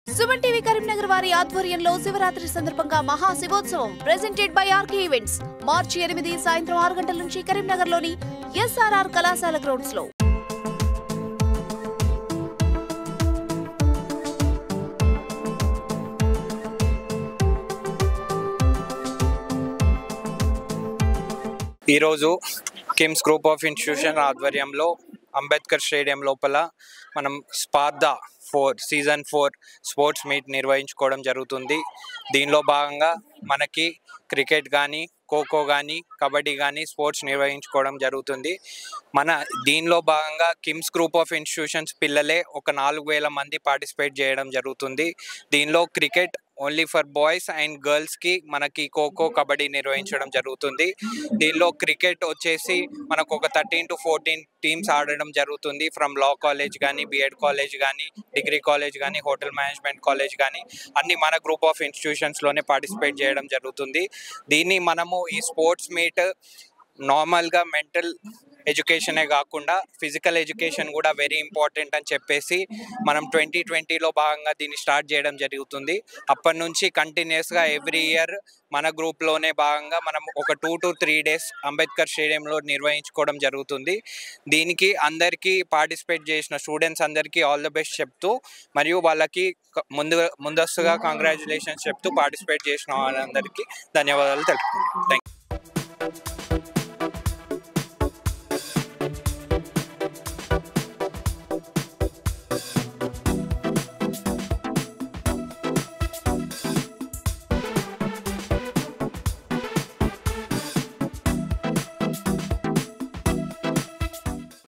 Suman TV Karimnagar వారి ఆధ్వర్యంలో శివరాత్రి సందర్భంగా మహా శివోత్సవం presented by RK events March 8 సాయంత్రం 6 గంటల నుంచి కరీంనగర్లోని ఎస్ఆర్ఆర్ కళాశాల గ్రౌండ్స్ లో. ఈరోజు కిమ్స్ గ్రూప్ ఆఫ్ ఇన్స్టిట్యూషన్ ఆధ్వర్యంలో అంబేద్కర్ స్టేడియం లోపల మనం స్పార్ధా సీజన్ 4 స్పోర్ట్స్ మీట్ నిర్వహించుకోవడం జరుగుతుంది. దీనిలో భాగంగా మనకి క్రికెట్ కానీ, ఖోఖో కానీ, కబడ్డీ కానీ స్పోర్ట్స్ నిర్వహించుకోవడం జరుగుతుంది. దీనిలో భాగంగా కిమ్స్ గ్రూప్ ఆఫ్ ఇన్స్టిట్యూషన్స్ పిల్లలే ఒక 4000 మంది పార్టిసిపేట్ చేయడం జరుగుతుంది. దీనిలో cricket only for boys and గర్ల్స్కి మనకి ఖోఖో, కబడ్డీ నిర్వహించడం జరుగుతుంది. దీనిలో క్రికెట్ వచ్చేసి మనకు ఒక 13 to 14 టీమ్స్ ఆడడం జరుగుతుంది. ఫ్రమ్ లా కాలేజ్ కానీ, బిఎడ్ కాలేజ్ కానీ, డిగ్రీ కాలేజ్ కానీ, హోటల్ మేనేజ్మెంట్ కాలేజ్ కానీ అన్ని మన గ్రూప్ ఆఫ్ ఇన్స్టిట్యూషన్స్లోనే పార్టిసిపేట్ చేయడం జరుగుతుంది. దీన్ని మనము ఈ స్పోర్ట్స్ మీట్ నార్మల్గా మెంటల్ ఎడ్యుకేషనే కాకుండా ఫిజికల్ ఎడ్యుకేషన్ కూడా వెరీ ఇంపార్టెంట్ అని చెప్పేసి మనం 2020లో భాగంగా దీన్ని స్టార్ట్ చేయడం జరుగుతుంది. అప్పటి నుంచి కంటిన్యూస్గా ఎవ్రీ ఇయర్ మన గ్రూప్లోనే భాగంగా మనం ఒక 2 to 3 days అంబేద్కర్ స్టేడియంలో నిర్వహించుకోవడం జరుగుతుంది. దీనికి అందరికీ పార్టిసిపేట్ చేసిన స్టూడెంట్స్ అందరికీ ఆల్ ద బెస్ట్ చెప్తూ మరియు వాళ్ళకి ముందస్తుగా కంగ్రాచులేషన్స్ చెప్తూ పార్టిసిపేట్ చేసిన వాళ్ళందరికీ ధన్యవాదాలు తెలుపుతున్నాను. Thank you.